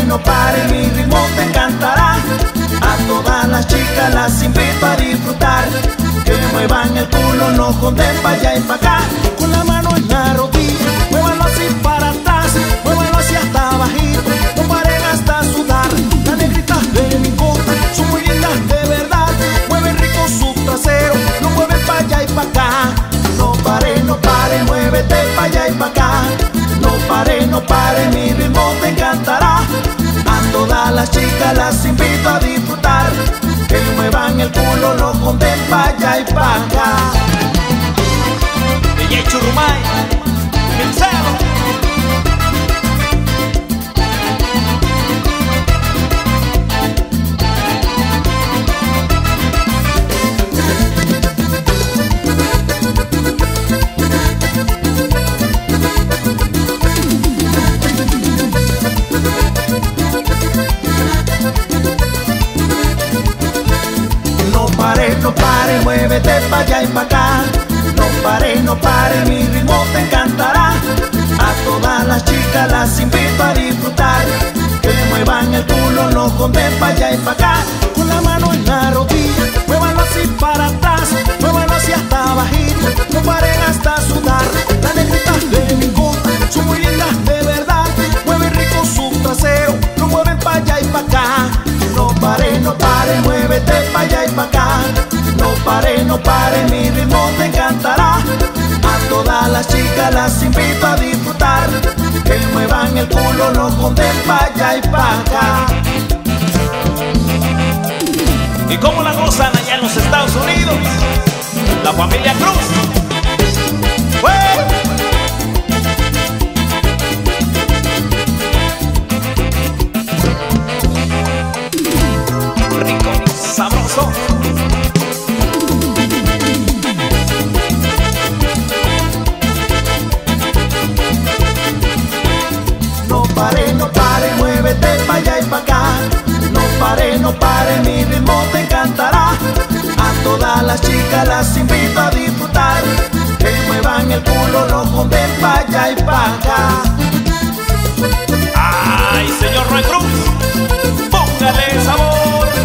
no pare, mi ritmo te encantará. A todas las chicas las invito a disfrutar. Que muevan el culo, no joden pa' allá y pa' acá. Con la mano en la rodilla, muévanlo así para atrás, muévanlo así hasta bajito, no paren hasta sudar. Las negritas de mi costa son muy lindas de verdad, mueven rico su trasero, lo mueven pa' allá y pa' acá. No pare, no pare, muévete pa' allá y pa' acá. No pare, no pare, mi ritmo te encantará. A todas las chicas las invito a disfrutar. Que muevan el culo, no joden pa' allá y pa' acá. DJ Churumay, Pincelo. No pare, muévete pa' allá y pa' acá. No pare, no pare, mi ritmo te encantará. A todas las chicas las invito a disfrutar. Que muevan el culo, no joden pa' allá y pa' acá. Con la mano en la rodilla, muévanlo así para atrás, muévanlo así hasta bajito, no paren hasta sudar. Las negritas de mi costa son muy lindas de verdad, mueven rico su trasero, lo mueven pa' allá y pa' acá. No pare, no pare, muévete pa' allá y pa' acá. No pare, no pare, mi ritmo te encantará. A todas las chicas las invito a disfrutar. Que muevan el culo, no joden pa' allá y pa' acá. ¿Y cómo la gozan allá en los Estados Unidos? La familia Cruz. ¡Hey! Rico, sabroso. No pare, no pare, muévete pa' allá y pa' acá. No pare, no pare, mi ritmo te encantará. A todas las chicas las invito a disfrutar. Que muevan el culo, no joden pa' allá y pa' acá. ¡Ay, señor Roy Cruz! ¡Póngale sabor!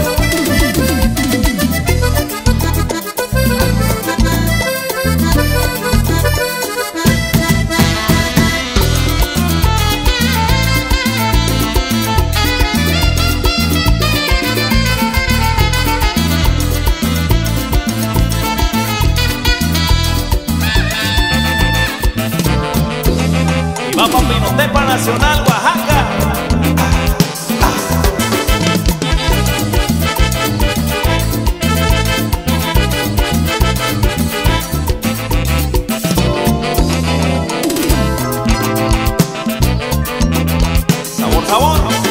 Va pa' Pinotepa Nacional, Oaxaca. Sabor, sabor.